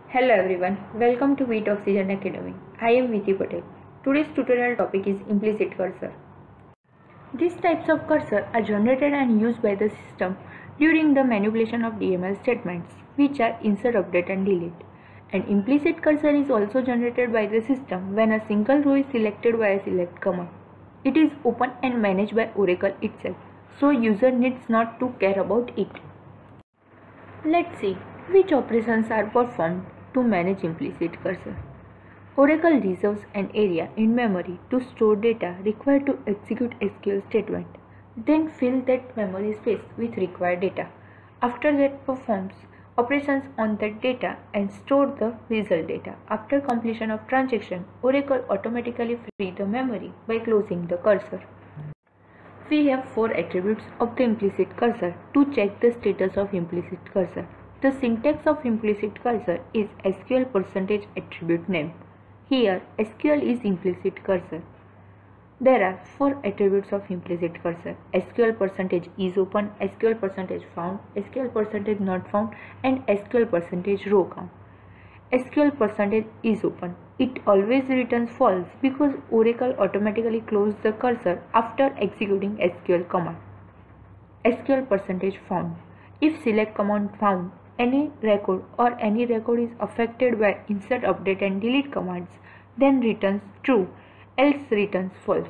Hello everyone, welcome to Beat Oxygen Academy. I am Viti Patel. Today's tutorial topic is implicit cursor. These types of cursor are generated and used by the system during the manipulation of DML statements, which are insert, update and delete. An implicit cursor is also generated by the system when a single row is selected by a select command. It is open and managed by Oracle itself, so user needs not to care about it. Let's see which operations are performed to manage implicit cursor. Oracle reserves an area in memory to store data required to execute SQL statement, then fill that memory space with required data. After that, performs operations on that data and store the result data. After completion of transaction, Oracle automatically frees the memory by closing the cursor. We have 4 attributes of the implicit cursor to check the status of implicit cursor. The syntax of implicit cursor is SQL %attribute name. Here SQL is implicit cursor. There are 4 attributes of implicit cursor: SQL %is open, SQL %found, SQL %not found, and SQL %row count. SQL is open. It always returns false because Oracle automatically closes the cursor after executing SQL command. SQL %found. If select command found any record or any record is affected by insert, update and delete commands, then returns true, else returns false.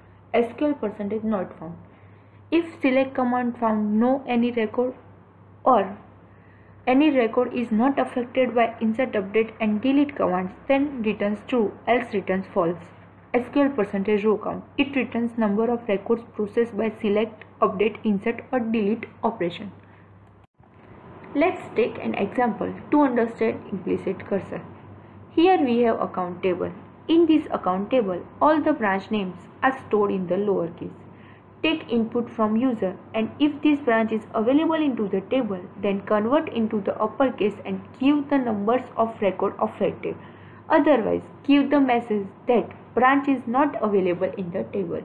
SQL %not found. If select command found no any record or any record is not affected by insert, update and delete commands, then returns true, else returns false. SQL %row count. It returns number of records processed by select, update, insert or delete operation. Let's take an example to understand implicit cursor. Here we have account table. In this account table, all the branch names are stored in the lowercase. Take input from user, and if this branch is available into the table, then convert into the uppercase and give the numbers of record affected. Otherwise, give the message that branch is not available in the table.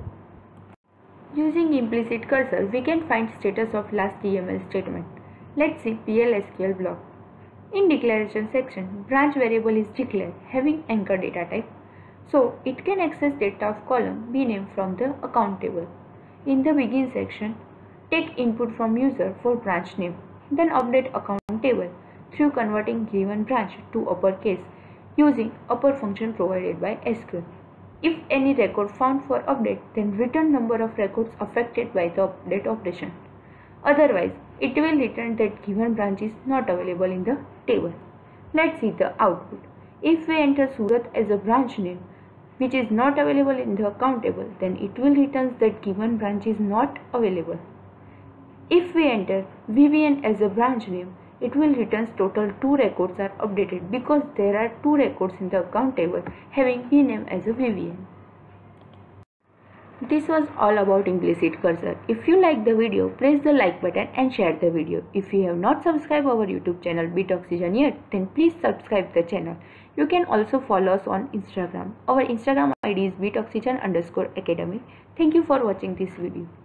Using implicit cursor, we can find status of last DML statement. Let's see PL/SQL block. In declaration section, branch variable is declared having anchor data type, so it can access data of column bname from the account table. In the begin section, take input from user for branch name, then update account table through converting given branch to uppercase using upper function provided by SQL. If any record found for update, then return number of records affected by the update operation. Otherwise, it will return that given branch is not available in the table. Let's see the output. If we enter Surat as a branch name which is not available in the account table, then it will return that given branch is not available. If we enter Vivian as a branch name, it will return total 2 records are updated because there are 2 records in the account table having bname as a Vivian. This was all about implicit cursor. If you like the video, press the like button and share the video. If you have not subscribed our YouTube channel Beat Oxygen yet, then please subscribe the channel. You can also follow us on Instagram. Our Instagram ID is beatoxygen_academy. Thank you for watching this video.